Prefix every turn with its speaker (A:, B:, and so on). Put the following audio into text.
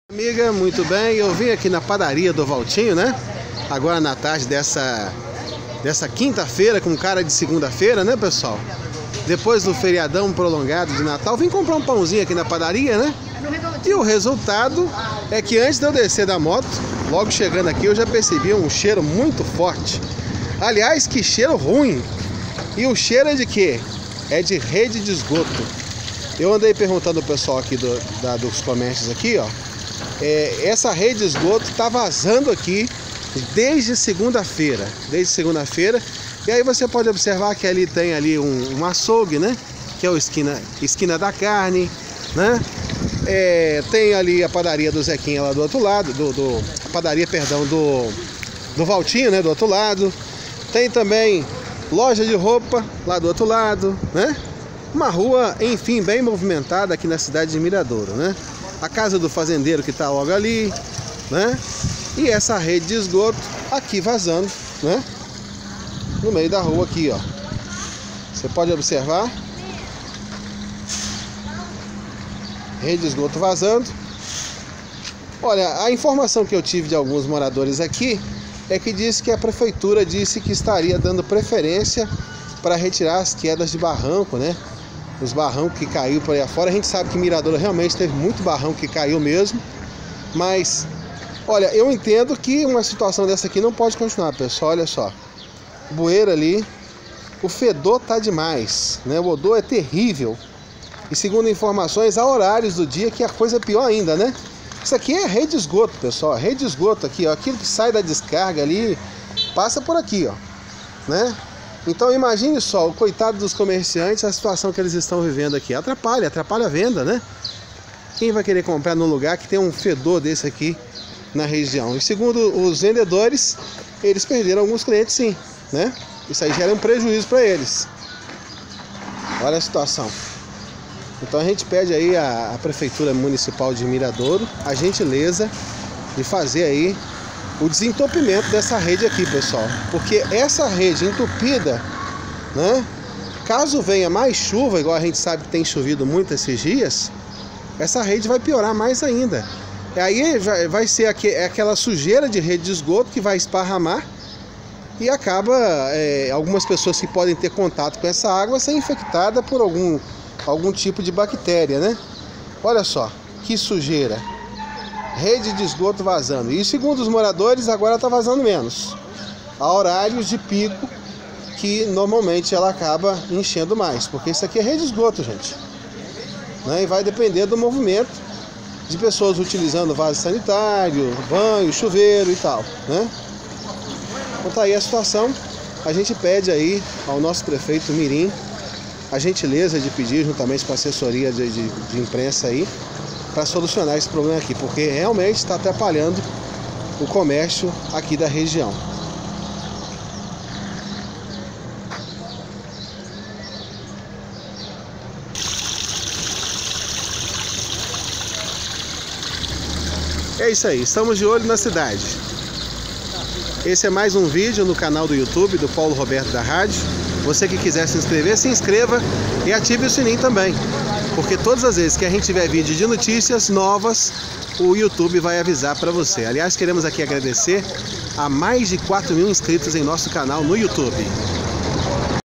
A: Amiga, muito bem, eu vim aqui na padaria do Valtinho, né? Agora na tarde dessa quinta-feira, com cara de segunda-feira, né, pessoal? Depois do feriadão prolongado de Natal, vim comprar um pãozinho aqui na padaria, né? E o resultado é que antes de eu descer da moto, logo chegando aqui, eu já percebi um cheiro muito forte. Aliás, que cheiro ruim! E o cheiro é de quê? É de rede de esgoto. Eu andei perguntando ao pessoal aqui dos comércios aqui, ó. Essa rede de esgoto está vazando aqui desde segunda-feira. E aí você pode observar que ali tem ali um açougue, né? Que é o esquina da carne, né? Tem ali a padaria do Zequinha lá do outro lado, a padaria, perdão, do Valtinho, né? Do outro lado. Tem também loja de roupa lá do outro lado, né? Uma rua, enfim, bem movimentada aqui na cidade de Miradouro, né? A casa do fazendeiro que está logo ali, né? E essa rede de esgoto aqui vazando, né? No meio da rua aqui, ó. Você pode observar. Rede de esgoto vazando. Olha, a informação que eu tive de alguns moradores aqui é que disse que a prefeitura disse que estaria dando preferência para retirar as quedas de barranco, né? Os barrancos que caiu por aí afora. A gente sabe que Miradouro realmente teve muito barranco que caiu mesmo. Mas, olha, eu entendo que uma situação dessa aqui não pode continuar, pessoal. Olha só. Bueira ali. O fedor tá demais, né? O odor é terrível. E segundo informações, há horários do dia que a coisa é pior ainda, né? Isso aqui é rede de esgoto, pessoal. Rede de esgoto aqui, ó. Aquilo que sai da descarga ali, passa por aqui, ó. Né? Então imagine só, o coitado dos comerciantes, a situação que eles estão vivendo aqui. Atrapalha a venda, né? Quem vai querer comprar num lugar que tem um fedor desse aqui na região? E segundo os vendedores, eles perderam alguns clientes sim, né? Isso aí gera um prejuízo para eles. Olha a situação. Então a gente pede aí à Prefeitura Municipal de Miradouro a gentileza de fazer aí o desentupimento dessa rede aqui, pessoal. Porque essa rede entupida, né? Caso venha mais chuva, igual a gente sabe que tem chovido muito esses dias, essa rede vai piorar mais ainda. E aí vai ser aquela sujeira de rede de esgoto que vai esparramar e acaba algumas pessoas que podem ter contato com essa água ser infectada por algum tipo de bactéria, né? Olha só, que sujeira. Rede de esgoto vazando. E segundo os moradores, agora está vazando menos. Há horários de pico que normalmente ela acaba enchendo mais. Porque isso aqui é rede de esgoto, gente. Né? E vai depender do movimento de pessoas utilizando vaso sanitário, banho, chuveiro e tal. Né? Então tá aí a situação. A gente pede aí ao nosso prefeito Mirim a gentileza de pedir, juntamente com a assessoria de imprensa aí, para solucionar esse problema aqui, porque realmente está atrapalhando o comércio aqui da região. É isso aí, estamos de olho na cidade. Esse é mais um vídeo no canal do YouTube do Paulo Roberto da Rádio. Você que quiser se inscrever, se inscreva e ative o sininho também. Porque todas as vezes que a gente tiver vídeo de notícias novas, o YouTube vai avisar para você. Aliás, queremos aqui agradecer a mais de 4.000 inscritos em nosso canal no YouTube.